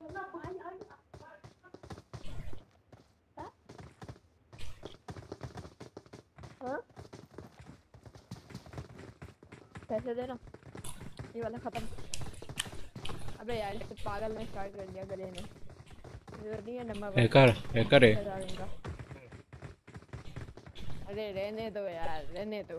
हाँ पैसे देना, ये वाला खत्म। अबे यार इससे पागल ने स्टार्ट कर दिया गले ने, जरूरत नहीं है नंबर वन हैकर है। इनका। अरे रहने दो यार, रहने दो।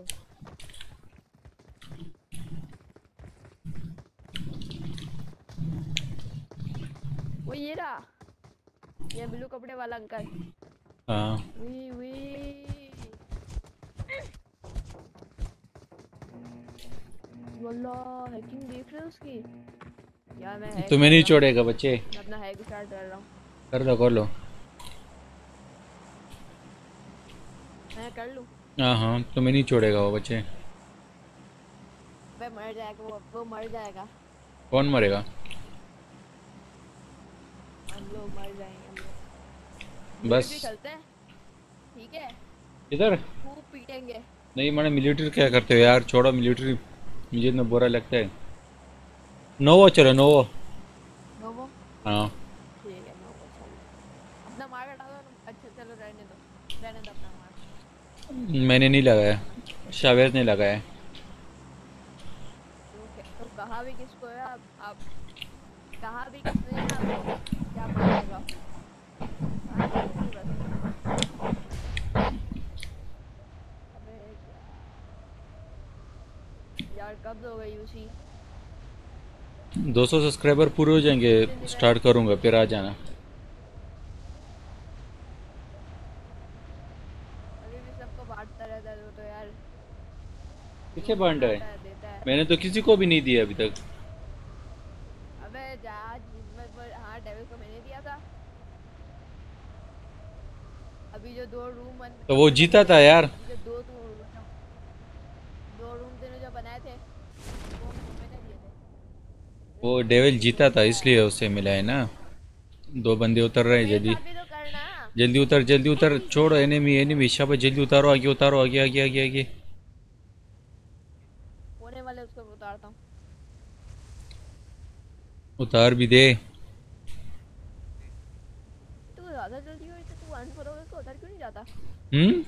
वो ये रहा, ये ब्लू कपड़े वाला अंकल। हाँ वी वी वल्लाह हैकिंग देख रहे हो उसकी? यार मैं हैक तुम्हें कर नहीं रहा हूँ, छोड़ेगा बच्चे। मैं अपना हैक स्टार्ट कर रहा हूँ। कर लो। मैं कर लूँ? हाँ हाँ, तुम्हें नहीं छोड़ेगा वो बच्चे। अबे मर जाएगा वो मर जाएगा। कौन मरेगा? हम लोग मर जाएंगे हम लोग। बस मिलिट्री चलते हैं, ठीक है? इधर खूब पीटेंगे। नहीं, मैंने मिलिट्री क्या करते हो यार, छोड़ो मिलिट्री, मुझे इतना बुरा लगता है। नोवो चलो, नोवो। नोवो हाँ ठीक है, नोवो चलो। अपना मार हटा दो। अच्छा चलो रहने दो, रहने दो अपना मार। मैंने नहीं लगाया, शावेज ने लगाया। तो कहा भी किसको है आप कहा भी किसने है आपको क्या मारेगा? बात तो सुनिए बस। अबे यार कब दोगे यूसी? 200 सब्सक्राइबर पूरे हो जाएंगे, कितने दिन रह स्टार्ट करूँगा फिर आ जाना। अभी भी सबको बांटता रहता है तो यार, किसे ग्रुप बांटा है? बनाता है देता है। मैंने तो किसी को भी नहीं दिया अभी तक। अबे जहाज हाँ डेविल को मैंने दिया था। अभी जो दो रूम तो वो अपने बने जीता थे, था यार। अभी जो दो रूम तेने जो बनाए थे वो मैंने दिए थे। वो देखो मैंने डेविल किसको जीता किसको था दिया है। इसलिए उसे मिला है ना। दो बंदे उतर रहे तो हैं मेरे जल्दी। साथ भी तो करना। जल्दी उतर, जल्दी उतर, छोड़ एनिमी, एनिमी शाबाश, जल्दी उतारो, आगे उतारो, आगे आगे आगे आगे। होने वाले उसको उतारता हूँ। उतार भी दे। तू ज्यादा जल्दी हो तो तू अनफॉलो को उधर क्यों नहीं जाता? हम्म।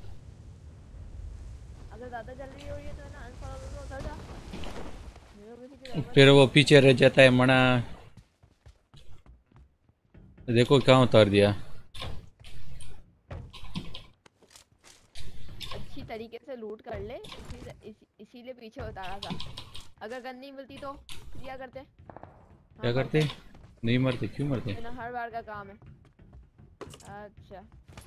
अगर ज्यादा जल्दी हो रही है तो ना अनफॉलो को उधर जा, मेरे को किसी की जरूरत फिर नहीं वो है। पीछे रह जाता है मना। देखो कहाँ उतार दिया। अच्छी तरीके से लूट कर ले, इसीलिए पीछे उतारा था। अगर गन नहीं मिलती तो दिया करते। हाँ क्या करते? मरते। नहीं मरते, क्यों मरते? ये ना हर बार का काम है। अच्छा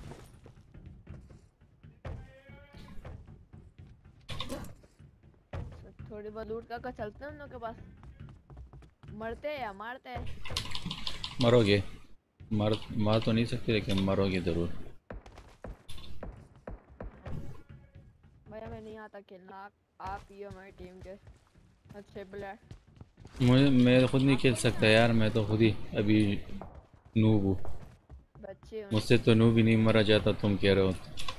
तो थोड़ी बहुत लूट कर चलते हैं उन लोग के पास। मरते हैं या मारते हैं? मरोगे। मार तो नहीं सकते लेकिन मरोगे जरूर। भैया मैं नहीं आता खेलना, आप ही हो हमारी टीम के अच्छे प्लेयर। मैं खुद नहीं खेल आपको नहीं सकता आता? यार, मैं तो खुद ही अभी नूब हूँ। बच्चे हो ना। मुझसे तो नूब ही नहीं मरा जाता, तुम कह रहे हो।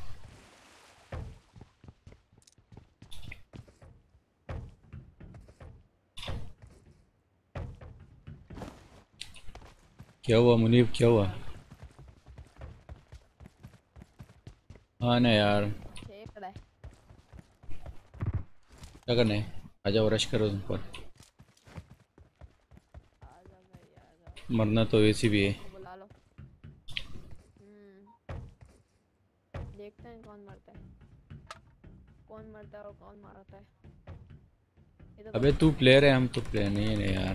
क्या हुआ मुनीब, क्या हुआ? हाँ ना यार, फेंक रहा है। क्या करना है? आ जाओ, रश करो तुम पर। आजा भाई आजा। मरना तो वैसे भी है। उसको बुला लो। देखते हैं कौन मरता है, कौन मरता है और कौन मारता है। ये तो अबे तू प्लेयर है, हम तो प्लेयर नहीं है ना यार।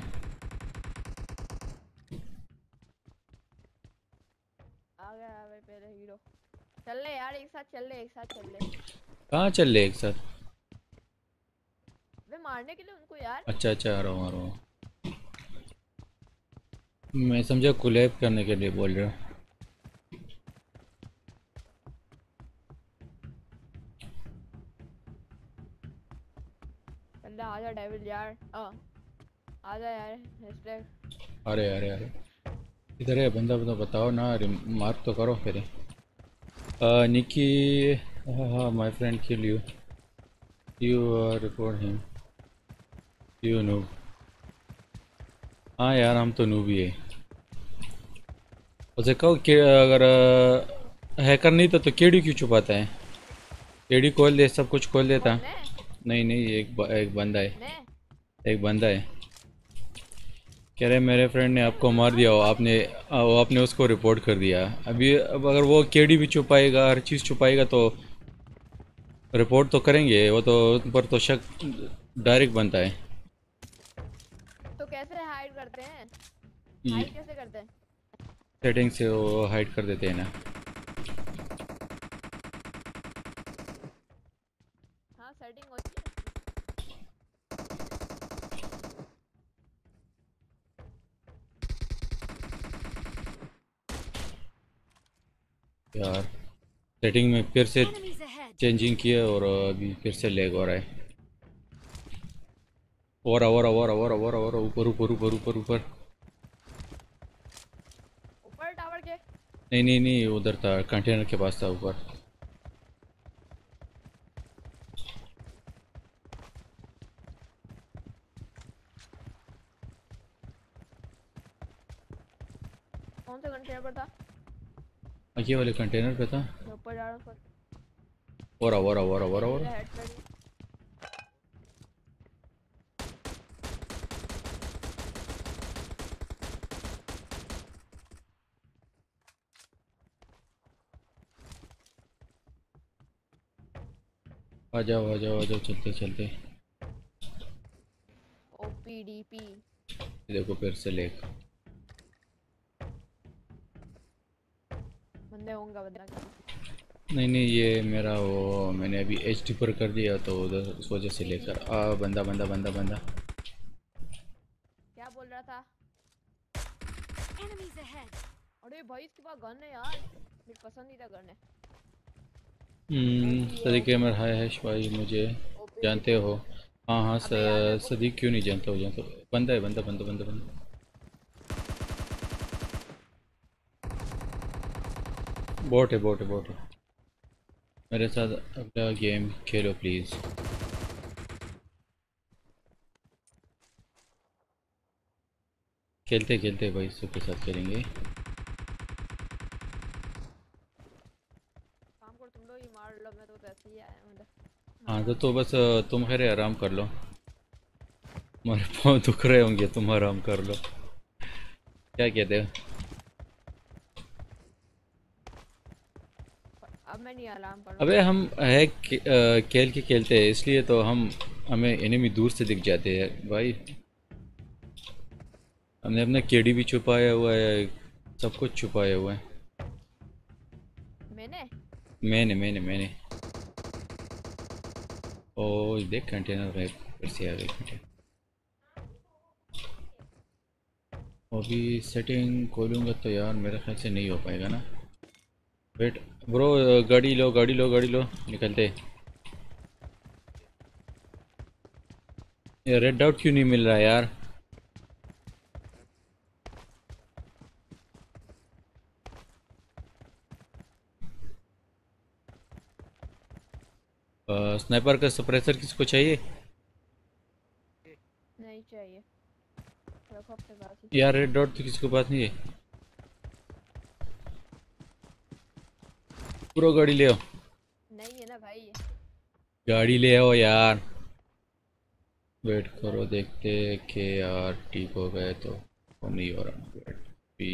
आ गया भाई पहले हीरो। चल ले यार एक साथ चल ले, एक साथ चल ले। कहाँ चल रहे एक साथ? वे मारने के लिए उनको यार। अच्छा अच्छा, आ रहा हूँ आ रहा हूँ। मैं समझा कोलैब करने के लिए बोल रहे हो। चल आजा डेविल यार। आजा यार हैशटैग। अरे अरे अरे, इधर है बंदा, बंदा बताओ ना, अरे मार्क तो करो फिर। निकी, हाँ हाँ, my friend kill you, you report him, you noob. हाँ यार हम तो नूब ही है। उसे कहो कि अगर हैकर नहीं तो केडी क्यों छुपाता है? केडी खोल दे, सब कुछ खोल देता। कौन मैं? नहीं नहीं, एक बंदा है। मैं? एक बंदा है, कह रहे मेरे फ्रेंड ने मैं आपको मार हाँ दिया हो, छुपा आपने देंगे। वो आपने उसको रिपोर्ट कर दिया। अभी अब अगर वो केडी भी छुपाएगा, हर चीज़ छुपाएगा तो रिपोर्ट तो करेंगे, वो तो उन पर तो शक डायरेक्ट बनता है। तो कैसे हाइड करते हैं? ये हाइड कैसे करते हैं? सेटिंग से वो हाइड कर देते हैं ना। हाँ सेटिंग होती है। यार सेटिंग में फिर से Enemies ahead. चेंजिंग किया और अभी फिर से लैग हो रहा है। और ऊपर ऊपर ऊपर ऊपर ऊपर। ऊपर टावर के। नहीं नहीं नहीं, उधर था, कंटेनर के पास था ऊपर। कौन सा कंटेनर पर था? ये वाले कंटेनर पे था। मैं ऊपर जा रहा हूँ। और हेड कर। आ जाओ चलते चलते। ओपीडीपी। देखो फिर से लेक। बंदे होंगे बंदा का। नहीं नहीं, ये मेरा वो मैंने अभी एच डी पर कर दिया तो उधर उस वजह से लेकर बंदा बंदा बंदा बंदा। क्या बोल रहा था? Enemies ahead. अरे भाई इसके पास गन है यार, मेरी पसंदीदा गन है। सदीक अमर हाय हैश भाई, मुझे जानते हो? हाँ हाँ अबे यार मेरे को सदीक क्यों नहीं जानता हो, जानता हो। बंदा है, बंदा बंदा बंदा बंदा। बोट है बोट है बोट है। मेरे साथ अगला गेम खेलो प्लीज़। खेलते खेलते भाई सबके साथ खेलेंगे। काम करो तुम लोग ही मार लो, मैं तो ऐसे ही आया मतलब। हाँ तो बस तुम खैर आराम कर लो, तुम्हारे पाँव दुख रहे होंगे, तुम आराम कर लो। क्या कहते हो? अब मैं नहीं आराम कर रहा हूँ। अबे हम है खेल के खेलते हैं इसलिए तो हमें एनिमी दूर से दिख जाते हैं भाई। हमने अपना केडी भी छुपाया हुआ है, सब कुछ छुपाया हुआ है। मैंने मैंने ओ देख कंटेनर है, फिर से आ गए कंटेनर। अभी सेटिंग खोलूँगा तो यार मेरे ख्याल से नहीं हो पाएगा ना। वेट ब्रो, गाड़ी लो गाड़ी लो गाड़ी लो, निकलते। ये रेड डॉट क्यों नहीं मिल रहा यार? स्नाइपर का सप्रेसर किसको चाहिए? नहीं चाहिए, रखो अपने पास ही। यार रेड डॉट तो किसके पास नहीं है। पूरा गाड़ी ले आओ, नहीं है ना भाई। गाड़ी ले आओ यार। वेट करो देखते कि यार ठीक हो गए तो नहीं हो रहा। वेट भी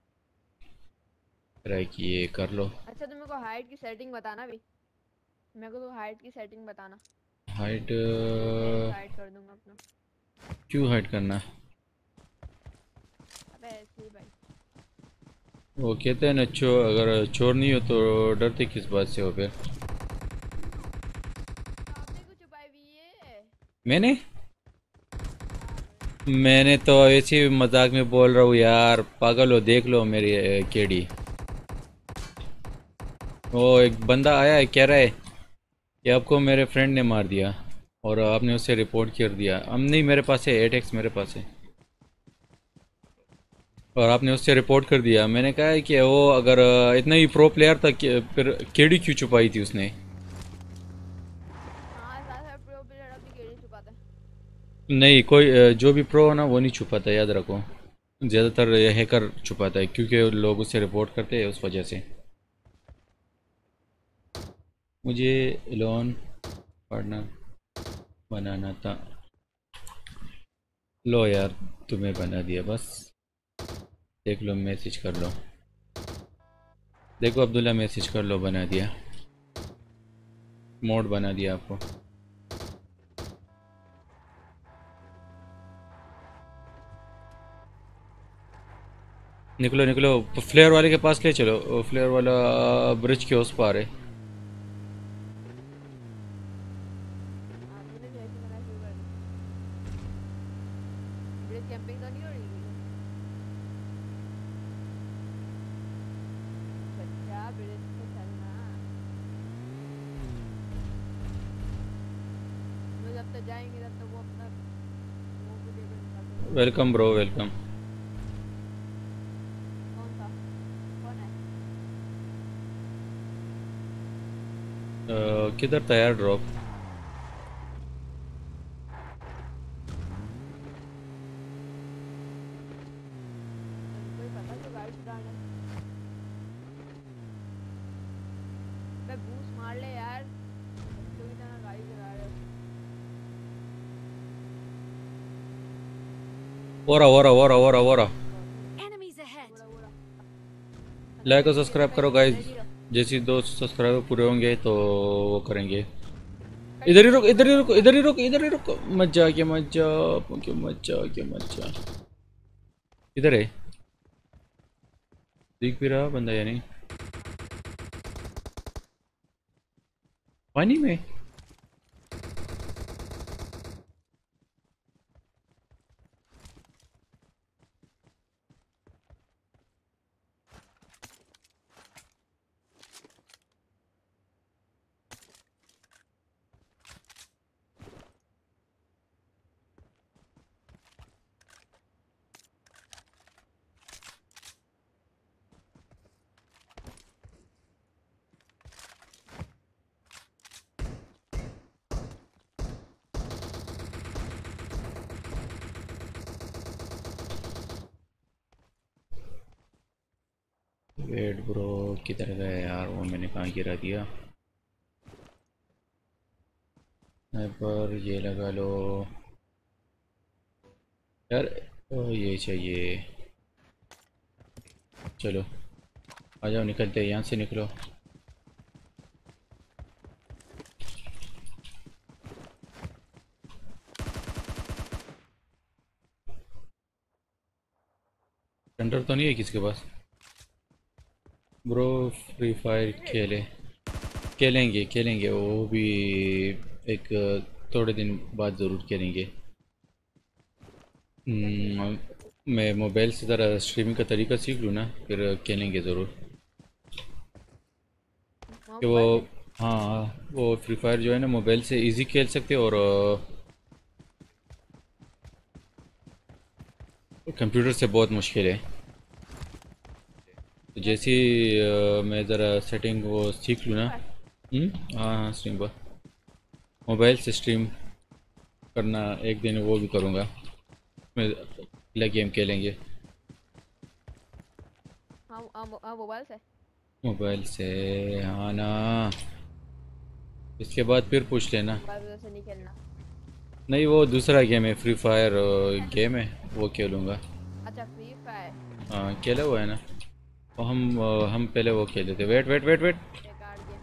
ट्राई किए कर लो। अच्छा तुम मेरे को हाइट की सेटिंग बताना भी, मेरे को तो हाइट की सेटिंग बताना। हाइट मैं भी हाइड कर दूंगा अपना। क्यों हाइड करना? अबे ऐसे ही भाई। वो कहते हैं ना, अगर चोर नहीं हो तो डरते किस बात से हो फिर? आपने कुछ छुपाई हुई है? मैंने मैंने तो ऐसे ही मजाक में बोल रहा हूँ यार, पागल हो, देख लो मेरी केडी। वो एक बंदा आया है, कह रहा है कि आपको मेरे फ्रेंड ने मार दिया और आपने उसे रिपोर्ट कर दिया। हम नहीं, मेरे पास है 8x मेरे पास है, और आपने उससे रिपोर्ट कर दिया। मैंने कहा है कि वो अगर इतना ही प्रो प्लेयर था फिर केडी क्यों छुपाई थी उसने? हाँ सारा प्रो प्लेयर अपनी गेड़ी छुपाता है। नहीं, कोई जो भी प्रो हो ना वो नहीं छुपाता, याद रखो। ज़्यादातर ये हैकर छुपाता है क्योंकि लोग उससे रिपोर्ट करते हैं उस वजह से। मुझे लोन पार्टनर बनाना था। लो यार, तुम्हें बना दिया बस। देख लो, मैसेज कर लो। देखो अब्दुल्ला, मैसेज कर लो, बना दिया। मोड बना दिया आपको। निकलो निकलो, फ्लेयर वाले के पास ले चलो। फ्लेयर वाला ब्रिज के उस पार है। हाँ तूने जैसे करना शुरू कर दी। ब्रिज कैंपिंग तो नहीं हो रही बच्चा, ब्रिज पे चलना। हम लोग जब तक जाएंगे तब तक वो अपना वो भी लेकर निकलते हैं। Welcome bro, welcome. कौन सा? कौन है? किधर था यार ड्रॉप? तुमको ही पता जो गाड़ी चलाना है। बे बूस्ट मार ले यार, बच्चों की तरह गाड़ी चला रहे हो। वोरा वोरा वोरा वोरा वोरा। Enemies ahead. बोला बोला। लाइक और रेडी रहो सब्सक्राइब करो भाई, गाइस। रेडी रहो। जैसे 2 सब्सक्राइबर पूरे होंगे तो वो करेंगे। कहीं इधर ही नहीं रुक, है, इधर ही पूरा रुक, पूरा। इधर ही रुक, इधर ही रुक। मत जा के मत जा, क्यों मत जा, क्यों मत जा। इधर है। दिख भी रहा बंदा या नहीं? पानी में? वेट ब्रो, किधर गया यार वो? मैंने कहाँ गिरा दिया? पर ये लगा लो यार। ये चाहिए। चलो आ जाओ, निकलते हैं यहाँ से, निकलो। सेंटर तो नहीं है किसके पास? ब्रो फ्री फायर खेले, खेलेंगे खेलेंगे वो भी। एक थोड़े दिन बाद ज़रूर खेलेंगे। मैं मोबाइल से ज़रा स्ट्रीमिंग का तरीका सीख लूँ ना, फिर खेलेंगे ज़रूर। हाँ कि वो, मोबाइल से। हाँ वो फ्री फायर जो है ना, मोबाइल से इजी खेल सकते हैं और कंप्यूटर से बहुत मुश्किल है। तो जैसे ही मैं ज़रा सेटिंग वो सीख लूँ ना। हाँ हाँ, स्ट्रीम पर मोबाइल से स्ट्रीम करना, एक दिन वो भी करूँगा। मैं अगला गेम खेलेंगे हाँ हाँ मोबाइल से। मोबाइल से। हाँ ना, इसके बाद फिर पूछ लेना। मोबाइल से नहीं खेलना। नहीं, वो दूसरा गेम है, फ्री फायर गेम है, वो खेलूँगा। अच्छा फ्री फायर। हाँ खेला हुआ है ना वो। हम पहले वो खेले थे। Wait wait wait wait. बेकार गेम।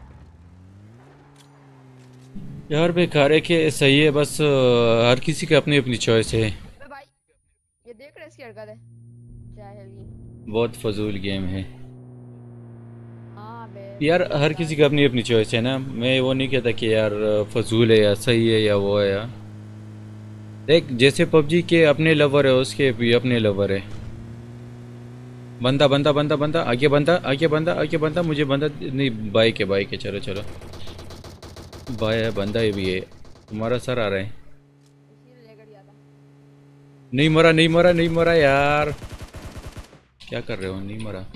यार बेकार है कि सही है, बस हर किसी की अपनी अपनी चॉइस है। बे भाई, ये देख रहे इसकी हरकत है, जाहिल की। बहुत फजूल गेम है हाँ बे, यार, हर बेकार किसी की गेम अपनी है। अपनी चॉइस है ना। मैं वो नहीं कहता कि यार फजूल है या सही है या वो है यार। देख, जैसे पबजी के अपने लवर है, उसके भी अपने लवर है। बंदा बंदा बंदा बंदा, आगे बंदा, आगे बंदा, आगे बंदा, मुझे बंदा नहीं। बाइक है, बाइक है, चलो चलो। भाई है, बंदा ही भी है। तुम्हारा सर आ रहा है। इसीलिए लेकर गया था। नहीं मरा, नहीं मरा, नहीं मरा यार। क्या कर रहे हो? नहीं मरा।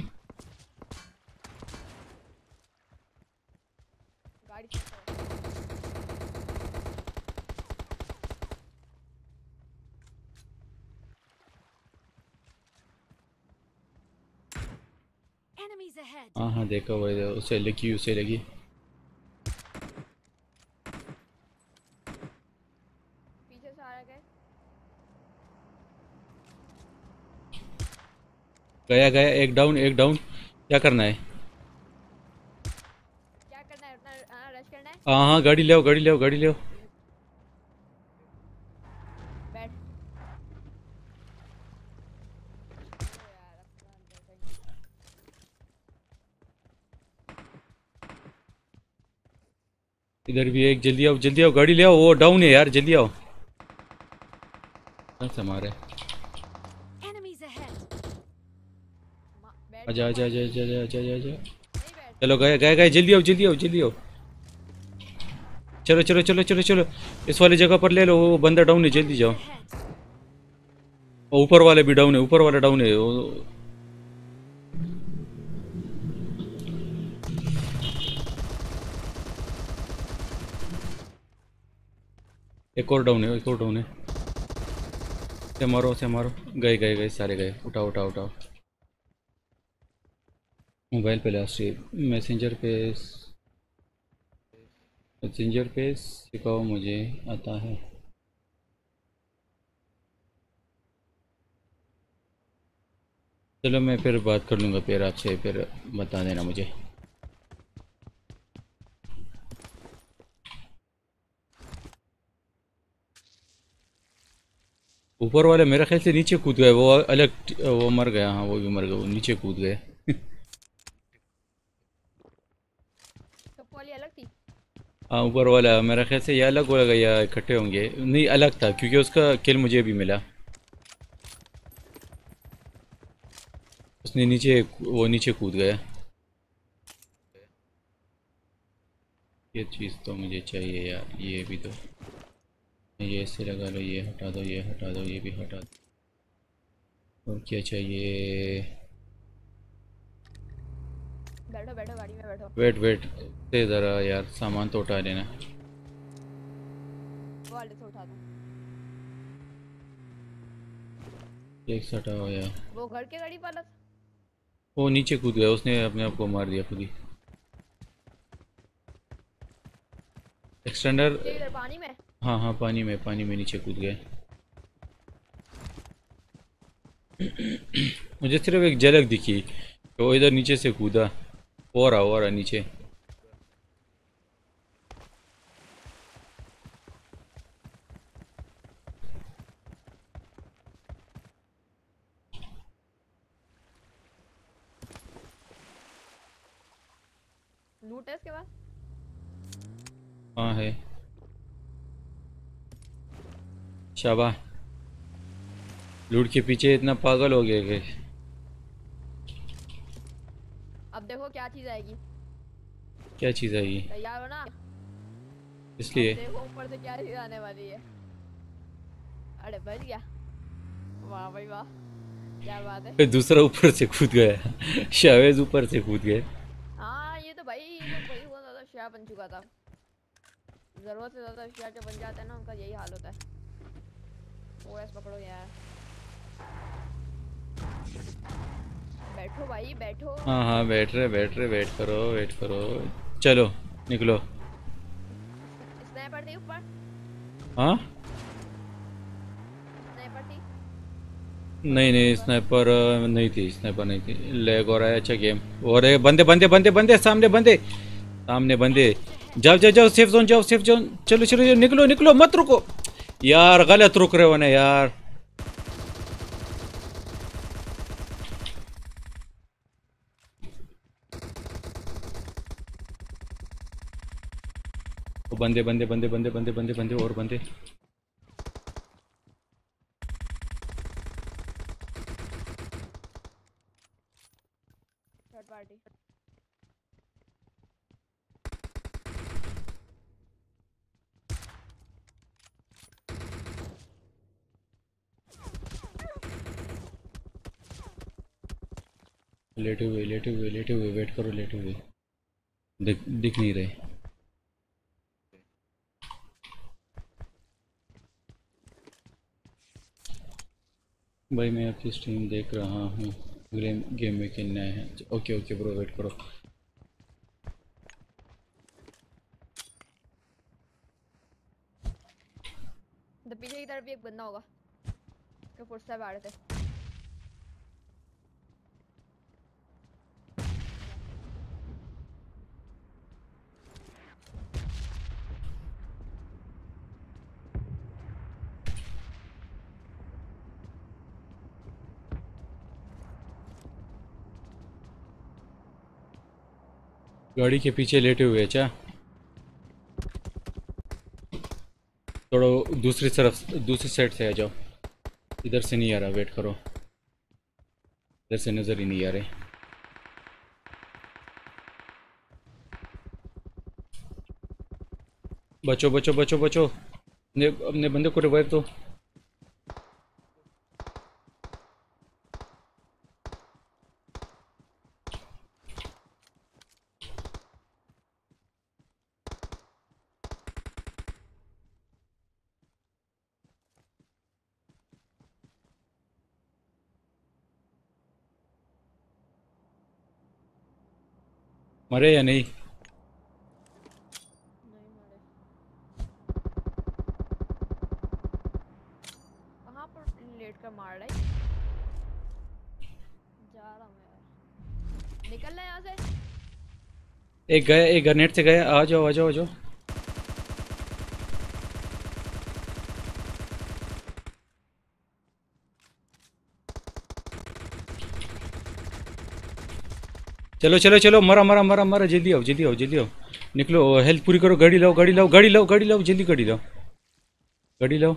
गाड़ी ठीक करो। Enemies ahead. हाँ हाँ देखा वो इधर, उसे लगी उसे लगी। पीछे से आ रहा है। गया गया, एक डाउन एक डाउन। क्या करना है? क्या करना है? उतना रश करना है। हाँ हाँ गाड़ी ले आओ गाड़ी ले आओ गाड़ी ले आओ। बैठ। ओ यार अपना अंदर कहीं। इधर भी एक, जल्दी आओ गाड़ी ले आओ, वो डाउन है यार, जल्दी आओ। कहाँ से मारे? Enemies ahead. बैठ आजा जाओ आजा भाई। आजा आजा आजा आजा आजा आजा। नहीं बैठ। चलो गए गए गए, जल्दी आओ जल्दी आओ जल्दी आओ। चलो चलो चलो चलो चलो, इस वाली जगह पर ले लो, वो बंदा डाउन है, जल्दी जाओ। Ahead. और ऊपर वाले भी डाउन है, ऊपर वाला डाउन है वो। एक और डाउन है, एक और डाउन है। से मारो, गए गए गए सारे गए। उठाओ उठाओ उठाओ। मोबाइल पे लास्ट, मैसेंजर पे सिखाओ, मुझे आता है। चलो मैं फिर बात कर लूँगा, फिर आपसे फिर बता देना मुझे। ऊपर वाले मेरे ख्याल से नीचे कूद गए, वो अलग, वो मर गया। हाँ वो भी मर गया, वो नीचे कूद गए। सबको वाली अलग थी। हाँ ऊपर वाला मेरा ख्याल से या अलग होगा या इकट्ठे होंगे, नहीं अलग था क्योंकि उसका किल मुझे भी मिला। उसने नीचे, वो नीचे कूद गया। ये चीज़ तो मुझे चाहिए यार, ये भी तो। ये ऐसे लगा लो, ये हटा दो, ये हटा दो, ये भी हटा दो। और क्या चाहिए? बैठो बैठो गाड़ी में बैठो। वेट वेट से ज़रा यार, सामान तो उठा लेना। वो वाले से उठा दो। एक से हटाओ यार। वो घर के गाड़ी वाला। वो नीचे कूद गया, उसने अपने आप को मार दिया खुद ही। एक्सटेंडर। ये इधर पानी में। हाँ हाँ पानी में नीचे कूद गए। मुझे सिर्फ एक झलक दिखी, तो वो इधर नीचे से कूदा। और रहा नीचे। लूट है इसके बाद। हाँ है। शाबाश। लूट के पीछे इतना पागल हो गए कि। अब देखो क्या चीज आएगी। क्या चीज़ है ये? तैयार हो ना? इसलिए अब देखो ऊपर से क्या चीज आने वाली है। अरे बच गया। वाह भाई वाह, क्या बात है। दूसरा ऊपर से कूद गया। शावेज ऊपर से कूद गए। हाँ ये तो भाई बहुत ज्यादा शाह बन चुका था। जरूरत से ज्यादा शाह जो बन जाता है ना, उनका यही हाल होता है। ओएस पकड़ो यार। बैठो भाई बैठो। हाँ हाँ बैठ रहे वेट करो। चलो निकलो। स्नाइपर थी ऊपर। हाँ स्नाइपर थी। नहीं स्नाइपर नहीं थी, स्नाइपर नहीं थी। लैग हो रहा है। अच्छा गेम। और बंदे सामने बंदे। जाओ सेफ जोन जाओ, सेफ जोन। चलो निकलो मत रुको यार, गलत रुक रहे हो ना यार। वो बंदे और बंदे। Third party. लेटे हुए वेट करो, लेटे हुए। दिख नहीं रहे। भाई मैं आपकी स्ट्रीम देख रहा हूँ। गेम गेम में खेलना है। ओके ओके ब्रो, वेट करो। तो पीछे की तरफ भी एक बंदा होगा जो फुटस्टेप आ रहे थे। गाड़ी के पीछे लेटे हुए हैं क्या? थोड़ा दूसरी तरफ, दूसरी साइड से आ जाओ। इधर से नहीं आ रहा, वेट करो। इधर से नज़र ही नहीं आ रहे। बचो बचो बचो बचो, अपने बंदे को रिवाइव दो। मरे या नहीं? नहीं मारे। कहाँ पर लेट कर मार रहा है? जा रहा हूँ यार, निकल रहा है यहाँ से। एक गया, एक ग्रेनेड से गया। आ जाओ आ जाओ आ जाओ। चलो चलो चलो, मरा मरा मरा मरा, जल्दी आओ जल्दी आओ जल्दी आओ। निकलो, हेल्थ पूरी करो। गाड़ी लाओ गाड़ी लाओ गाड़ी लाओ गाड़ी लाओ, जल्दी गाड़ी लाओ गाड़ी लाओ।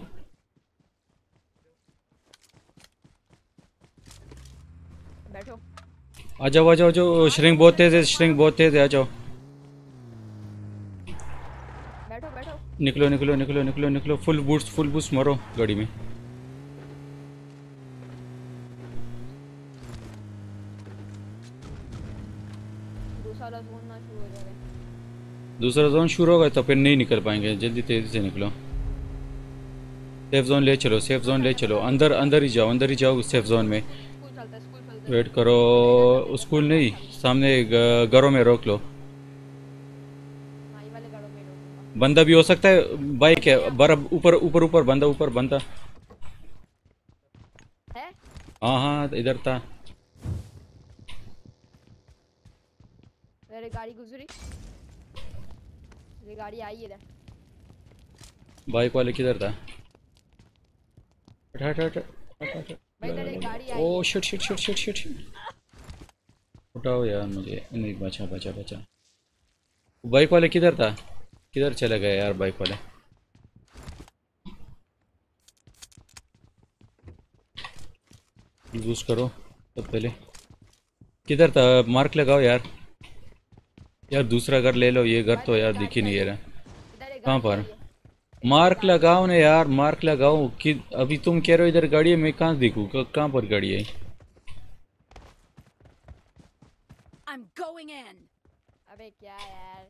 बैठो। आ जाओ आ जाओ आ जाओ। श्रिंक बहुत तेज है, श्रिंक बहुत तेज है, आ जाओ। बैठो बैठो। निकलो निकलो निकलो निकलो निकलो। फुल बूस्ट मारो गाड़ी में। दूसरा जोन ना शुरू हो जाए। दूसरा जोन शुरू होगा तो फिर नहीं निकल पाएंगे, जल्दी तेजी से निकलो। सेफ जोन ले चलो, सेफ जोन ले चलो। अंदर अंदर ही जाओ सेफ जोन में। स्कूल चलता है, स्कूल चलता है। वेट करो। स्कूल नहीं, सामने घरों में रोक लो। हाँ, ये वाले गाड़ों में रोकूंगा। बंदा भी हो सकता है, बाइक है। बर्फ ऊपर ऊपर ऊपर, बंदा ऊपर बंदा। है? हाँ हाँ, इधर था। मेरी गाड़ी गुजरी। ये गाड़ी आई है। बाइक वाले किधर था? हट हट हट हट हट हट। भाई इधर एक गाड़ी आई ओ है। Shit shit shit shit shit shit. उठाओ यार मुझे, नहीं बचा बचा बचा। बाइक वाले किधर था? किधर चला गया यार बाइक वाले? यूज करो तब पहले। किधर था? मार्क लगाओ यार। यार दूसरा घर ले लो, ये घर भाई तो इधर यार एक दिख ही गाड़ी नहीं आई रहा। है। इधर एक कहाँ गाड़ी पर? आई है। इधर एक मार्क गाड़ी आई लगाओ है। ना यार, मार्क लगाओ कि अभी तुम कह रहे हो इधर गाड़ी है, मैं कहाँ दिखूँ? कहाँ पर गाड़ी है? I'm going in. अबे क्या यार?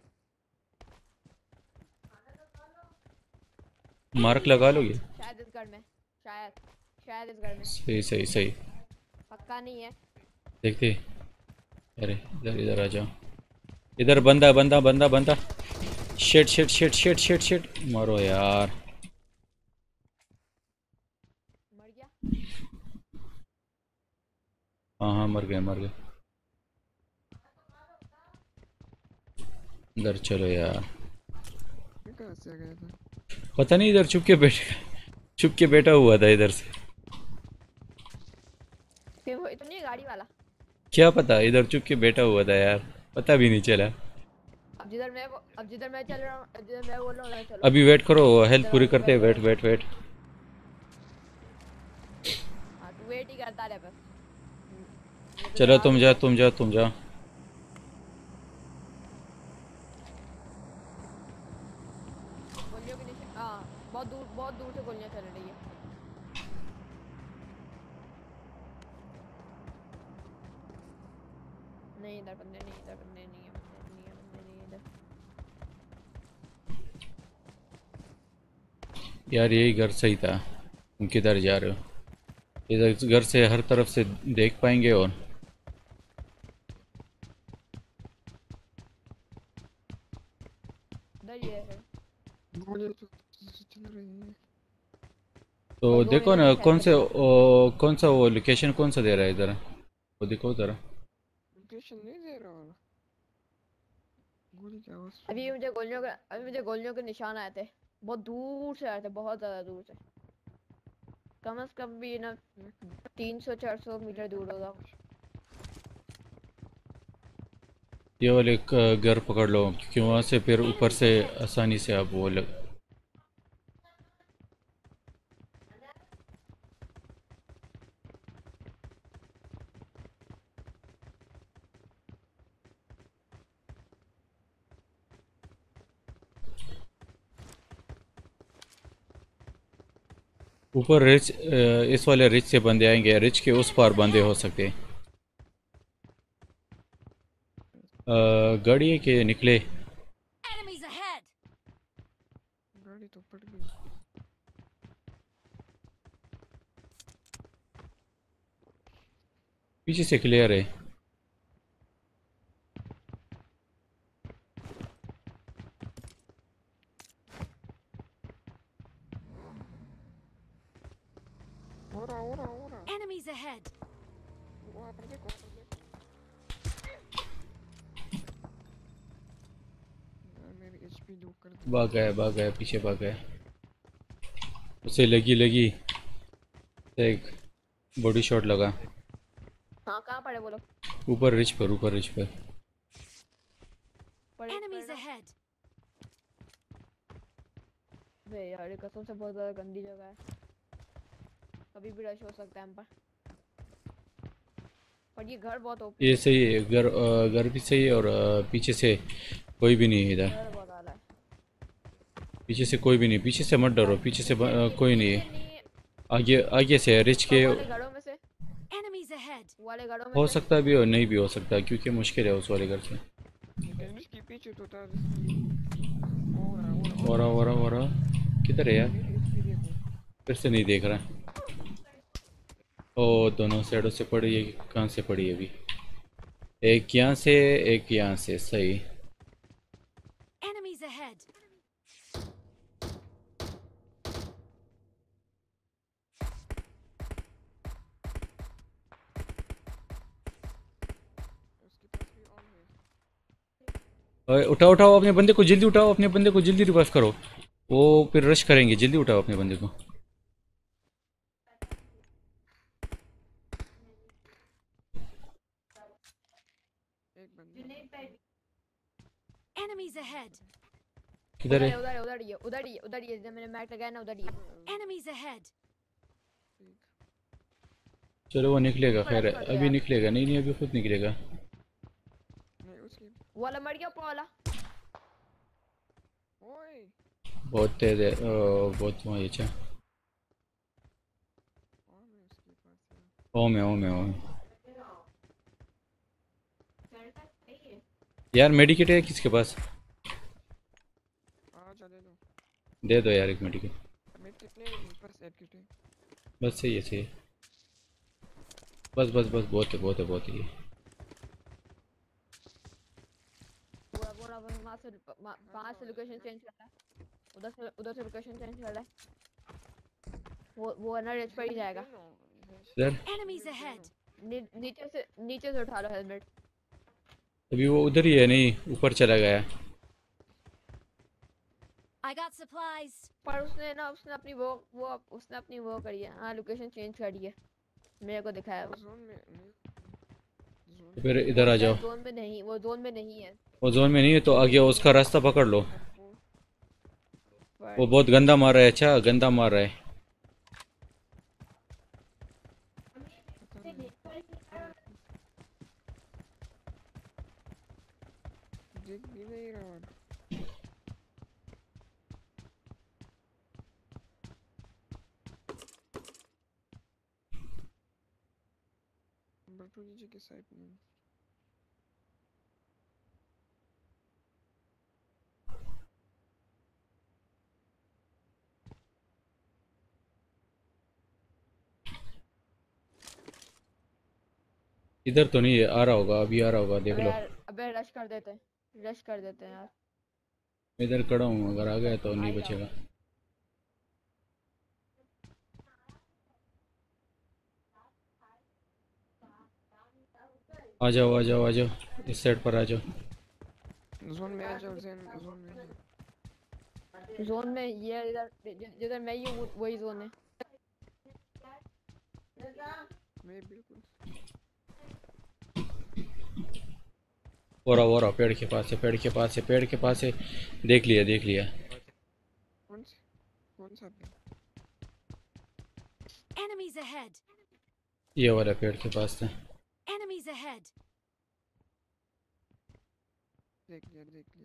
मार्क लगा लोगे? शायद इस घर में। शायद शायद इस घर में। सही सही सही। पक्का नहीं है। देखते। अरे इधर इधर आ जाओ। इधर बंदा बंदा बंदा बंदा। Shit shit shit shit shit shit, मारो यार। मर गया। हाँ हाँ, मर गए मर गए। इधर चलो यार। ये कहाँ से आ गया था? पता नहीं, इधर छुप के बैठा हुआ था इधर से। फिर वो तो नहीं है गाड़ी वाला। क्या पता, इधर छुप के बैठा हुआ था यार, पता भी नहीं चला। अब जिधर मैं चल रहा हूँ, जिधर मैं बोल रहा हूँ उधर चलो। अभी वेट करो, हेल्प पूरी दरवाजे करते हैं। पे वेट वेट वेट। हाँ, तू वेट ही करता रहे बस। ये तो चलो जवाब तुम ही जाओ दे। तुम जाओ तुम जाओ। गोलियों के निशान। हाँ, बहुत दूर से गोलियां चल रही है। नहीं इधर बंदे नहीं, इधर बंदे नहीं है, बंदे नहीं है, बंदे नहीं है इधर। यार यही घर सही था। तुम किधर जा रहे हो? इधर घर से हर तरफ से देख पाएंगे और इधर ही है फिर। गोली तो चल रही है। तो भाई ड्रोन देखो इधर ना से फायर करेगा। कौन सा वो लोकेशन कौन सा दे रहा है इधर, वो देखो जरा। लोकेशन नहीं दे रहा वाला। गोली की आवाज सुन अभी रहा मुझे गोलियों के निशान आए थे। बहुत दूर से आए थे, बहुत ज्यादा दूर से। कम से कम भी ना हूँ। 300-400 मीटर दूर होगा। ये वाले घर पकड़ लो, क्योंकि वहाँ से फिर ऊपर Enemies से ahead! आसानी से आप वो लग। ऊपर रिच, इस वाले रिच से बंदे आएंगे, रिच के उस पार बंदे हो सकते हैं। गाड़ी के निकले। Enemies ahead! गाड़ी तो पड़ गई। पीछे से क्लियर है। हो रहा। Enemies ahead! वहाँ पर देखो, वहाँ पर देखो। यार मेरी एचपी लो कर दी। भाग गया पीछे भाग गया। उसे लगी एक बॉडी शॉट लगा। हाँ कहाँ पड़े वो लोग? ऊपर रिच पर, ऊपर रिच पर। पड़े Enemies ना। ahead! बे यार ये कसम से बहुत ज्यादा गंदी जगह है। कभी भी रश हो सकता है हम पर ये घर बहुत ओपी ये है। सही है, घर घर भी सही है, और पीछे से कोई भी नहीं है इधर। घर बहुत आला है। पीछे से कोई भी नहीं, पीछे से मत डरो, पीछे से कोई नहीं पीछे है। नहीं है। आगे आगे से है, रिच के। वो वाले घरों में से। Enemies ahead! वो वाले घरों में हो से। सकता भी और नहीं भी हो सकता, क्योंकि मुश्किल है उस वाले घर से। लेकिन इसके पीछे तो था जिसकी। हो रहा किधर है यार? मेरी एचपी देखो। फिर से नहीं देख रहा। ओ दोनों साइडों से पड़ी है, कहाँ से पड़ी है अभी? एक यहाँ से, एक यहाँ से, सही। Enemies ahead! उसके पास भी ऑन है। उठाओ उठाओ अपने बंदे को, जल्दी उठाओ अपने बंदे को, जल्दी रिवाइव करो। वो फिर रश करेंगे, जल्दी उठाओ अपने बंदे को। एक बंदा। Enemies ahead! किधर है? उधर ही है जब मैंने मैच लगाया ना, उधर ही है। Enemies ahead! ठीक। चलो वो निकलेगा, ऊपर खैर रश कर दो अभी यार। निकलेगा, नहीं नहीं अभी खुद निकलेगा। नहीं उसकी। वो वाला मर गया, ऊपर वाला। ओए। बहुत तेज है, बहुत वहाँ अच्छा। ऑन है उसके पास यार। ओम है। यार मेडिकेट है किसके पास? जा ले लो। दे दो यार एक मेडिकेट। मैं कितने मेरे पास एड किट है। बस सही है, सही है। बस बहुत है, बहुत ही है। पूरा वहाँ से लोकेशन चेंज करना है। उधर से लोकेशन चेंज करना है। वो ना रेस पर ही जाएगा। इधर Enemies ahead! नीचे से उठा लो हेलमेट। अभी वो उधर ही है, नहीं ऊपर चला गया। I got supplies! पर उसने अपनी वो करी है। हाँ लोकेशन चेंज करी है, मेरे को दिखाया वो। जोन में नहीं। जोन फिर में इधर आ जाओ। वो जोन में नहीं है। वो जोन में नहीं है तो आगे उसका रास्ता पकड़ लो। वो वो बहुत गंदा मार रहा है, अच्छा गंदा मार रहा है। पता नहीं। देख भी नहीं रहा। बटू नीचे के साइड में। इधर तो नहीं है, आ रहा होगा, अभी आ रहा होगा, देख लो। अबे रश कर देते हैं यार। मैं इधर खड़ा हूँ, अगर आ गया तो नहीं आ जाओ। बचेगा। आ जाओ आ जाओ आ जाओ, इस साइड पर आ जाओ। जोन में आ जाओ, जोन में आ जाओ। जोन में ये इधर जिधर मैं ही हूँ वही जोन है। मैं बिल्कुल। वो रहा पेड़ के पास है, पेड़ के पास है, पेड़ के पास है। देख लिया देख लिया। कौन सा, कौन सा पे? Enemies ahead. ये वाला पेड़ के पास था। Enemies ahead. देख लिया देख लिया।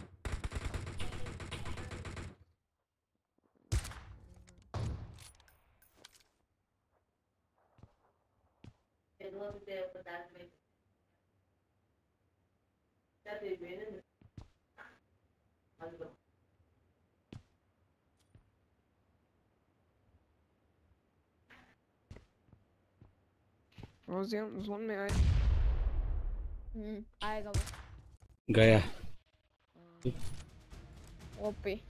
वो जोन में आए। आएगा वो। गया। ओपे।